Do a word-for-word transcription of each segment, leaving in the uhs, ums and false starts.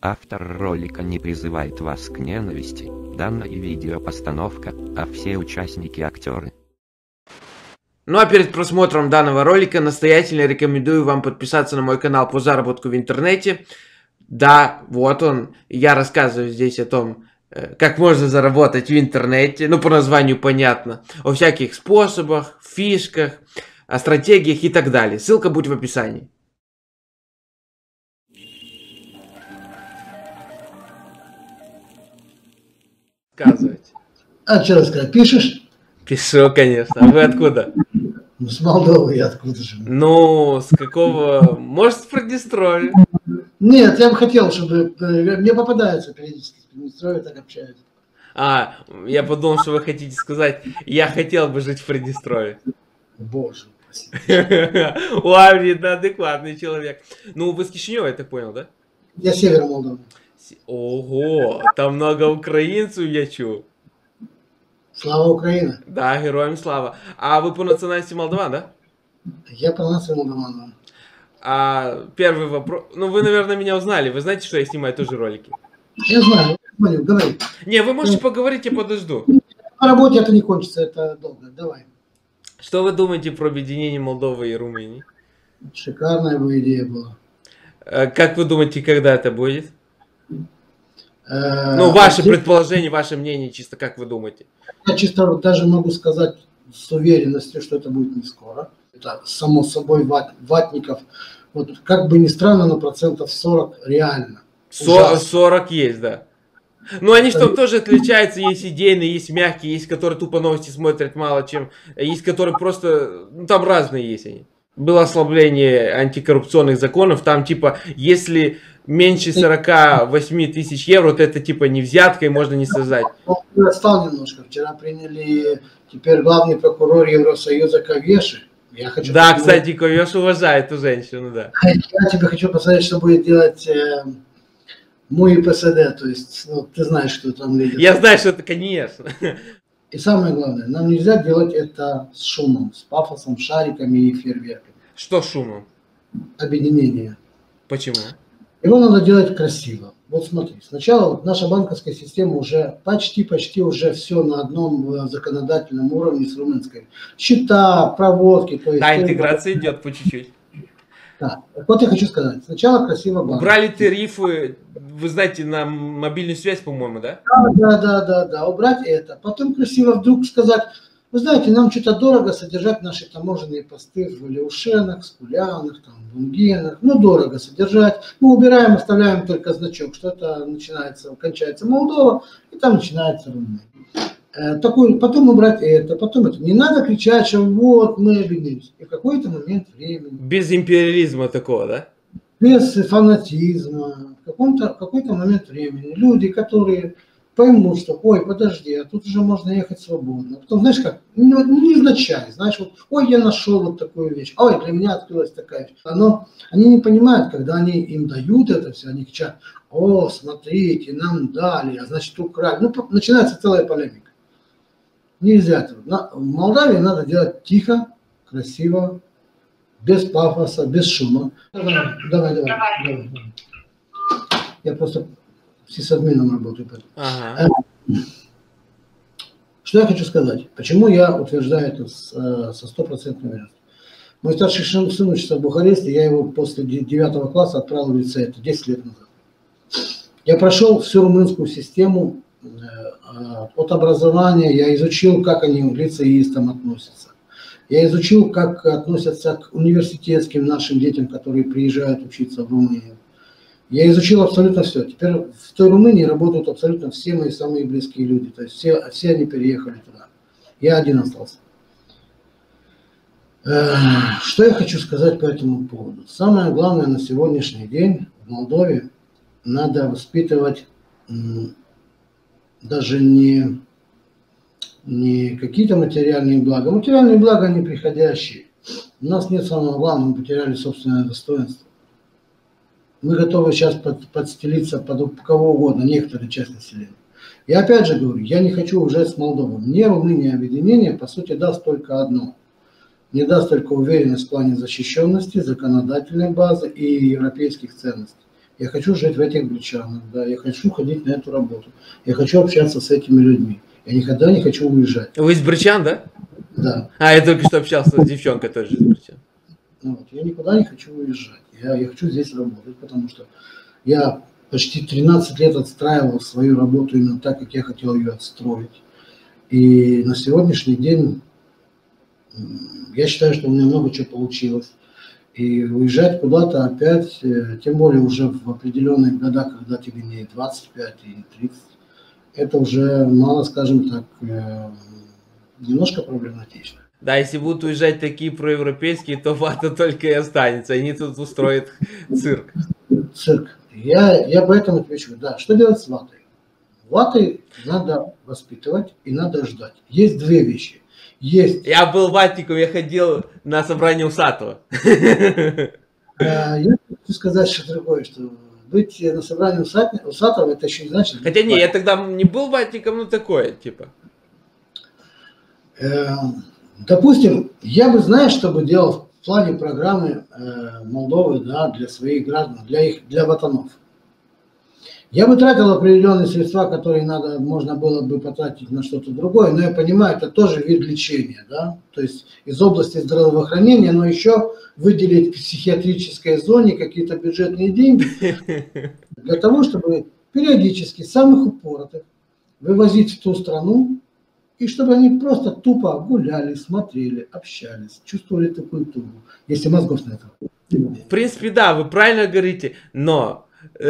Автор ролика не призывает вас к ненависти. Данная видеопостановка, а все участники актеры. Ну а перед просмотром данного ролика настоятельно рекомендую вам подписаться на мой канал по заработку в интернете. Да, вот он. Я рассказываю здесь о том, как можно заработать в интернете. Ну, по названию понятно. О всяких способах, фишках, о стратегиях и так далее. Ссылка будет в описании. Рассказывать. А что рассказать? Пишешь? Пишу, конечно. А вы откуда? Ну, с Молдовы я откуда же. Ну, с какого? Может, с Приднестровья? Нет, я бы хотел, чтобы... Мне попадается периодически с Приднестровья, так общаются. А, я подумал, что вы хотите сказать, я хотел бы жить в Приднестровье. Боже упаси. Ой, видно, адекватный человек. Ну, вы с Кишинева, я так понял, да? Я север Молдовы. Ого, там много украинцев, я чую. Слава Украине. Да, героям слава. А вы по национальности молдаван, да? Я по нации молдаван. А первый вопрос... Ну, вы, наверное, меня узнали. Вы знаете, что я снимаю тоже ролики? Я знаю, говорю, говори. Не, вы можете поговорить, я подожду. По работе это не кончится, это долго. Давай. Что вы думаете про объединение Молдовы и Румынии? Шикарная бы идея была. Как вы думаете, когда это будет? Э, Ну, ваше предположение, ваше мнение, чисто как вы думаете? Я чисто даже могу сказать с уверенностью, что это будет не скоро. Это само собой ват, ватников. Вот как бы ни странно, но процентов сорок реально. сорок есть, да. Ну, они что тоже отличаются, есть идейные, есть мягкие, есть, которые тупо новости смотрят мало чем, есть, которые просто, ну, там разные есть они. Было ослабление антикоррупционных законов, там типа, если меньше сорока восьми тысяч евро, то это типа не взятка и можно не связать. Я отстал немножко, вчера приняли теперь главный прокурор Евросоюза Ковеши. Я хочу да, посмотреть... кстати, Ковеш уважает эту женщину, да. Я тебе хочу посмотреть, что будет делать... Э... Мой ПСД, то есть, ну, ты знаешь, что там лидер. Я знаю, что это, конечно. И самое главное, нам нельзя делать это с шумом, с пафосом, шариками и фейерверками. Что шумом? Объединение. Почему? Его надо делать красиво. Вот смотри, сначала вот наша банковская система уже почти-почти уже все на одном законодательном уровне с румынской. Счета, проводки. То есть, да, интеграция идет по чуть-чуть. Да. Вот я хочу сказать. Сначала красиво банк. Убрали тарифы, вы знаете, на мобильную связь, по-моему, да? Да, да, да, да. Убрать это. Потом красиво вдруг сказать, вы знаете, нам что-то дорого содержать наши таможенные посты в Валеушенах, Скулянах, там, Бунгенах. Ну, дорого содержать. Мы убираем, оставляем только значок, что это начинается, кончается Молдова, и там начинается Румыния. Такой, потом убрать это, потом это. Не надо кричать, что вот мы объединились. И в какой-то момент времени. Без империализма такого, да? Без фанатизма. В каком-то какой-то момент времени. Люди, которые поймут, что ой, подожди, а тут уже можно ехать свободно. Потом, знаешь как, ну, невзначай, знаешь, вот, ой, я нашел вот такую вещь, ой, для меня открылась такая вещь. Но они не понимают, когда они им дают это все, они кричат, о, смотрите, нам дали, а значит украли. Ну, начинается целая полемика. Нельзя этого. В Молдавии надо делать тихо, красиво, без пафоса, без шума. Давай, давай, давай. давай, давай. Я просто с сисадмином работаю. Ага. Что я хочу сказать? Почему я утверждаю это со стопроцентной уверенностью? Мой старший сын учится в Бухаресте, я его после девятого класса отправил в лицей, это десять лет назад. Я прошел всю румынскую систему от образования, я изучил, как они к лицеистам относятся. Я изучил, как относятся к университетским нашим детям, которые приезжают учиться в Румынию. Я изучил абсолютно все. Теперь в той Румынии работают абсолютно все мои самые близкие люди. То есть все, все они переехали туда. Я один остался. Что я хочу сказать по этому поводу? Самое главное на сегодняшний день в Молдове надо воспитывать даже не, не какие-то материальные блага. Материальные блага не приходящие. У нас нет самого главного, мы потеряли собственное достоинство. Мы готовы сейчас под, подстелиться под кого угодно, некоторые часть населения. И опять же говорю, я не хочу уезжать с Молдовы. Мне Румыния объединение, по сути, даст только одно. Не даст только уверенность в плане защищенности, законодательной базы и европейских ценностей. Я хочу жить в этих Бричанах, да, я хочу ходить на эту работу, я хочу общаться с этими людьми. Я никогда не хочу уезжать. Вы из Бричан, да? Да. А, я только что общался с девчонкой тоже из Бричан. Ну, вот, я никуда не хочу уезжать. Я, я хочу здесь работать, потому что я почти тринадцать лет отстраивал свою работу именно так, как я хотел ее отстроить. И на сегодняшний день я считаю, что у меня много чего получилось. И уезжать куда-то опять, тем более уже в определенных годах, когда тебе не двадцать пять и тридцать, это уже мало, скажем так, немножко проблематично. Да, если будут уезжать такие проевропейские, то вата только и останется. Они тут устроят цирк. Цирк. Я, я поэтому отвечу, да, что делать с ватой? Ватой надо воспитывать и надо ждать. Есть две вещи. Есть... Я был ватником, я ходил на собрание Усатого. Я хочу сказать что другое, что быть на собрании Усатого, это еще не значит... Хотя не, я тогда не был ватником, но такое, типа. Допустим, я бы, знаешь, что бы делал в плане программы Молдовы, да, для своих граждан, для их, для ватанов. Я бы тратил определенные средства, которые надо, можно было бы потратить на что-то другое, но я понимаю, это тоже вид лечения, да, то есть из области здравоохранения, но еще выделить в психиатрической зоне какие-то бюджетные деньги для того, чтобы периодически самых упоротых вывозить в ту страну, и чтобы они просто тупо гуляли, смотрели, общались, чувствовали эту культуру, если мозгов на это. В принципе, да, вы правильно говорите, но...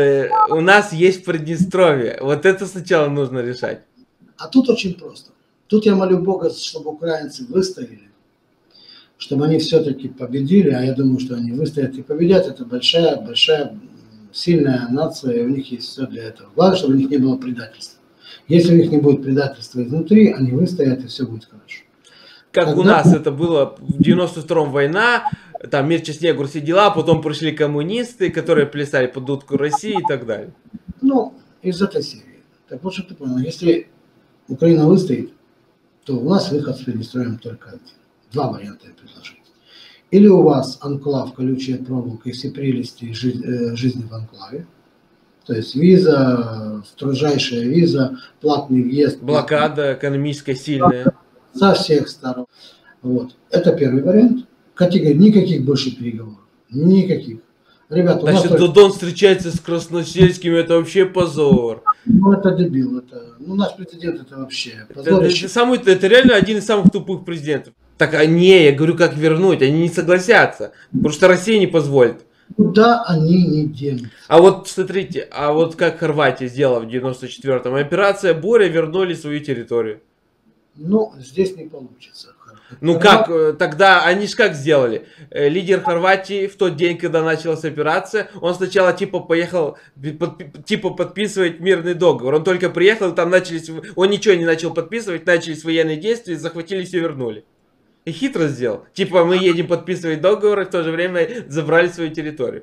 у нас есть Приднестровье. Вот это сначала нужно решать. А тут очень просто. Тут я молю Бога, чтобы украинцы выстояли, чтобы они все-таки победили, а я думаю, что они выстоят и победят. Это большая, большая, сильная нация, и у них есть все для этого. Главное, чтобы у них не было предательства. Если у них не будет предательства изнутри, они выстоят, и все будет хорошо. Как Когда... у нас это было в девяносто втором война, там Мирча Снегур, все дела, потом пришли коммунисты, которые плясали под дудку России и так далее. Ну, из этой серии. Так вот, что ты понял, если Украина выстоит, то у нас выход с Приднестровьем только один. Два варианта я предложу. Или у вас анклав, колючая проволока и все прелести жизни в анклаве, то есть виза, строжайшая виза, платный въезд. Блокада экономическая сильная. Со всех сторон. Вот. Это первый вариант. Категории, никаких больше переговоров. Никаких. Ребята, значит, только... Додон встречается с Красносельским, это вообще позор. Ну, это дебил. Это... Ну, наш президент это вообще позор. Это, это, самый, это реально один из самых тупых президентов. Так, а не, я говорю, как вернуть, они не согласятся. Потому что Россия не позволит. Куда они не денутся. А вот, смотрите, а вот как Хорватия сделала в девяносто четвёртом. Операция Буря, вернули свою территорию. Ну, здесь не получится. Ну как, тогда они же как сделали? Лидер Хорватии в тот день, когда началась операция, он сначала типа поехал, под, типа подписывать мирный договор. Он только приехал, там начались, он ничего не начал подписывать, начались военные действия, захватили все, вернули. И хитро сделал. Типа мы едем подписывать договор, и в то же время забрали свою территорию.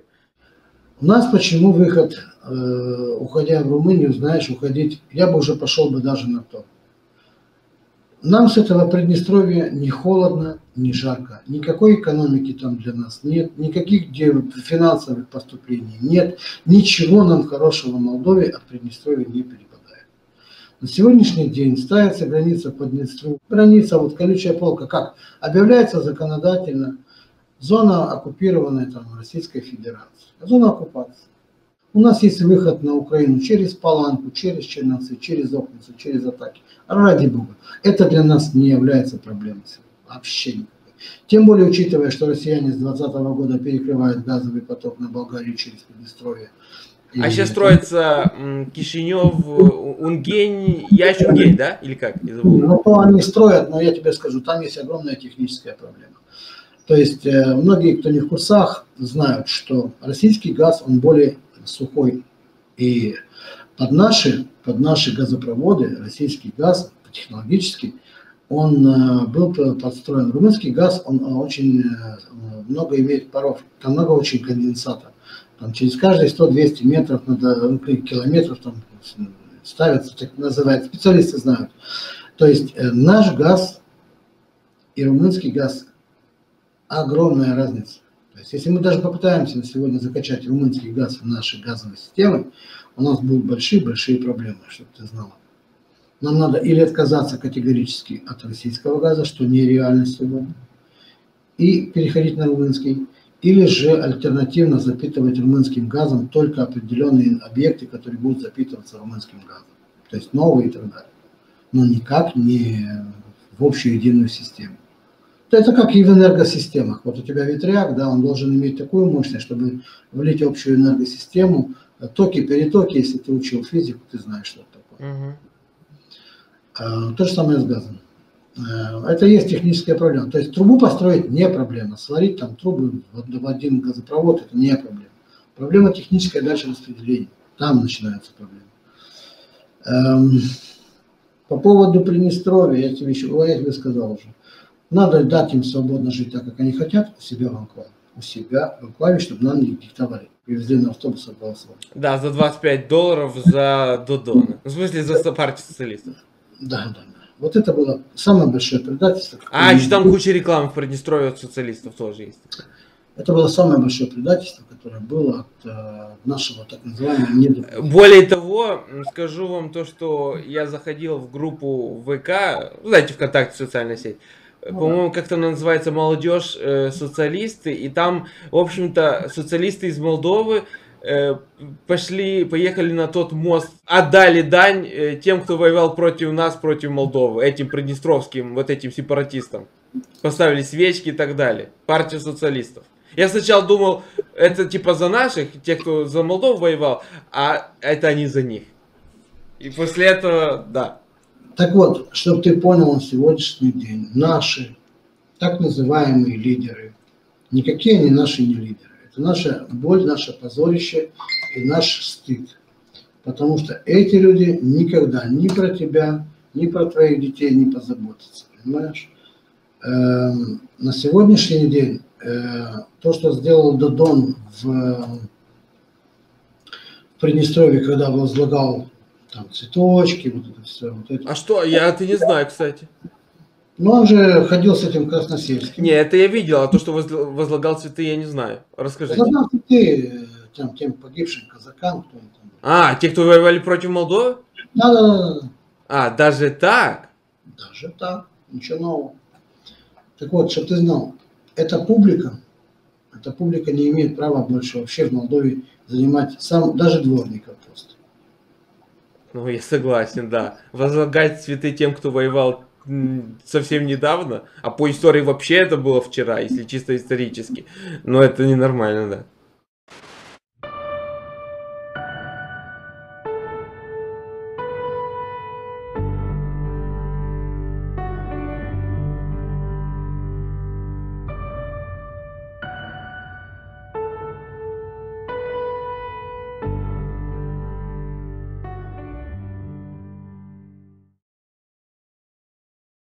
У нас почему выход, э, уходя в Румынию, знаешь, уходить, я бы уже пошел бы даже на то. Нам с этого Приднестровья не холодно, не жарко. Никакой экономики там для нас нет, никаких финансовых поступлений нет. Ничего нам хорошего в Молдове от Приднестровья не перепадает. На сегодняшний день ставится граница под Днестру. Граница, вот колючая полка, как? Объявляется законодательно зона, оккупированная там Российской Федерацией. Зона оккупации. У нас есть выход на Украину через Паланку, через Черновцы, через Окницу, через атаки. Ради Бога. Это для нас не является проблемой. Вообще никакой. Тем более, учитывая, что россияне с двадцатого года перекрывают газовый поток на Болгарию через Приднестровье. А и... сейчас строится Кишинев, Унгень, Ящунгень, да? Или как? Ну, то они строят, но я тебе скажу, там есть огромная техническая проблема. То есть, многие, кто не в курсах, знают, что российский газ, он более сухой. И под наши, под наши газопроводы российский газ технологически, он был подстроен. Румынский газ, он очень много имеет паров, там много очень конденсата. Там через каждые сто-двести метров, надо, километров там ставятся, так называют, специалисты знают. То есть наш газ и румынский газ огромная разница. То есть, если мы даже попытаемся на сегодня закачать румынский газ в наши газовые системы, у нас будут большие-большие проблемы, чтобы ты знала. Нам надо или отказаться категорически от российского газа, что нереально сегодня, и переходить на румынский, или же альтернативно запитывать румынским газом только определенные объекты, которые будут запитываться румынским газом. То есть новые и так далее. Но никак не в общую единую систему. Это как и в энергосистемах. Вот у тебя ветряк, да, он должен иметь такую мощность, чтобы влить в общую энергосистему. Токи, перетоки, если ты учил физику, ты знаешь, что это такое. Угу. То же самое с газом. Это есть техническая проблема. То есть трубу построить не проблема. Сварить там трубы в один газопровод это не проблема. Проблема техническая дальше распределения. Там начинается проблема. По поводу Приднестровья, я тебе, еще, я тебе сказал уже. Надо дать им свободно жить так, как они хотят, у себя в анклаве. У себя в анклаве, чтобы нам не диктовали. Привезли на автобусах голосовать. Да, за двадцать пять долларов за Додона. В смысле, за партию социалистов. Да, да, да. Вот это было самое большое предательство. А, еще там куча рекламы в Приднестровье от социалистов тоже есть. Это было самое большое предательство, которое было от э, нашего так называемого недопустимого. Более того, скажу вам то, что я заходил в группу ВК, знаете, ВКонтакте, социальная сеть. Ну, по-моему, да. Как-то она называется «Молодежь э, социалисты», и там, в общем-то, социалисты из Молдовы э, пошли, поехали на тот мост, отдали дань э, тем, кто воевал против нас, против Молдовы, этим приднестровским, вот этим сепаратистам. Поставили свечки и так далее. Партия социалистов. Я сначала думал, это типа за наших, тех, кто за Молдову воевал, а это они за них. И после этого, да. Так вот, чтобы ты понял на сегодняшний день, наши так называемые лидеры, никакие они наши не лидеры. Это наша боль, наше позорище и наш стыд. Потому что эти люди никогда ни про тебя, ни про твоих детей не позаботятся. Понимаешь? Эм, на сегодняшний день э, то, что сделал Додон в, в Приднестровье, когда возлагал там цветочки, вот это все. Вот это. А что? Я это не знаю, кстати. Ну, он же ходил с этим Красносельским. Не, это я видел, а то, что возлагал цветы, я не знаю. Расскажите. Возлагал цветы тем, тем погибшим казакам, кто они там был. А, те, кто воевали против Молдовы? Да, да, да. А, даже так? Даже так, ничего нового. Так вот, чтобы ты знал, эта публика, эта публика не имеет права больше вообще в Молдове занимать сам, даже дворников просто. Ну, я согласен, да. Возлагать цветы тем, кто воевал совсем недавно, а по истории вообще это было вчера, если чисто исторически. Но это ненормально, да.